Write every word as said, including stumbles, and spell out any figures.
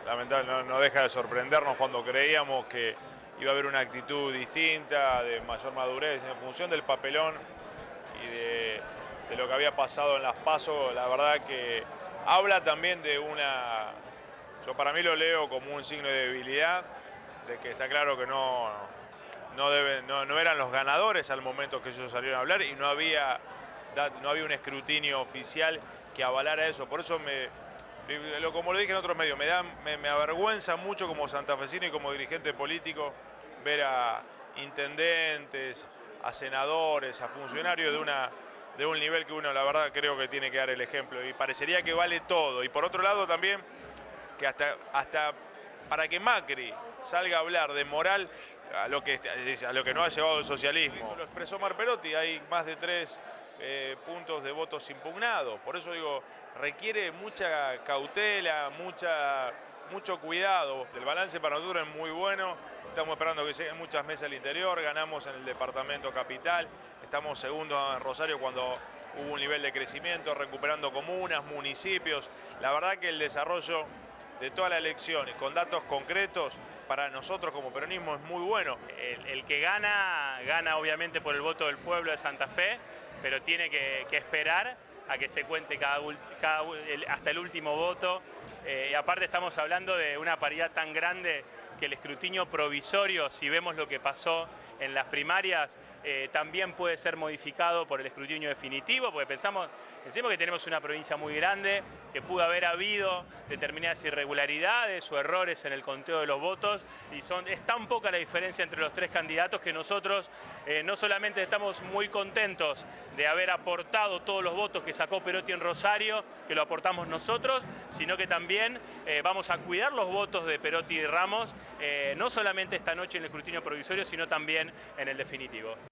lamentablemente no, no deja de sorprendernos cuando creíamos que iba a haber una actitud distinta, de mayor madurez, en función del papelón y de, de lo que había pasado en las PASO. La verdad que habla también de una, yo para mí lo leo como un signo de debilidad, de que está claro que no, no, deben, no, no eran los ganadores al momento que ellos salieron a hablar y no había, no había un escrutinio oficial que avalara eso. Por eso me, como lo dije en otros medios, me, da, me, me avergüenza mucho como santafesino y como dirigente político ver a intendentes, a senadores, a funcionarios de, una, de un nivel que uno la verdad creo que tiene que dar el ejemplo y parecería que vale todo. Y por otro lado también que hasta, hasta para que Macri salga a hablar de moral a lo que, a lo que no ha llevado el socialismo. Lo expresó Marperotti, hay más de tres eh, puntos de votos impugnados. Por eso digo, requiere mucha cautela, mucha, mucho cuidado. El balance para nosotros es muy bueno. Estamos esperando que lleguen muchas mesas al interior. Ganamos en el departamento capital. Estamos segundos en Rosario cuando hubo un nivel de crecimiento, recuperando comunas, municipios. La verdad que el desarrollo de toda la elección y con datos concretos para nosotros como peronismo es muy bueno. El, el que gana, gana obviamente por el voto del pueblo de Santa Fe, pero tiene que, que esperar a que se cuente cada, cada, el, hasta el último voto. Eh, y aparte estamos hablando de una paridad tan grande que el escrutinio provisorio, si vemos lo que pasó en las primarias, eh, también puede ser modificado por el escrutinio definitivo, porque pensamos, pensemos que tenemos una provincia muy grande, que pudo haber habido determinadas irregularidades o errores en el conteo de los votos, y son, es tan poca la diferencia entre los tres candidatos que nosotros eh, no solamente estamos muy contentos de haber aportado todos los votos que sacó Perotti en Rosario, que lo aportamos nosotros, sino que también eh, vamos a cuidar los votos de Perotti y Ramos, Eh, no solamente esta noche en el escrutinio provisorio, sino también en el definitivo.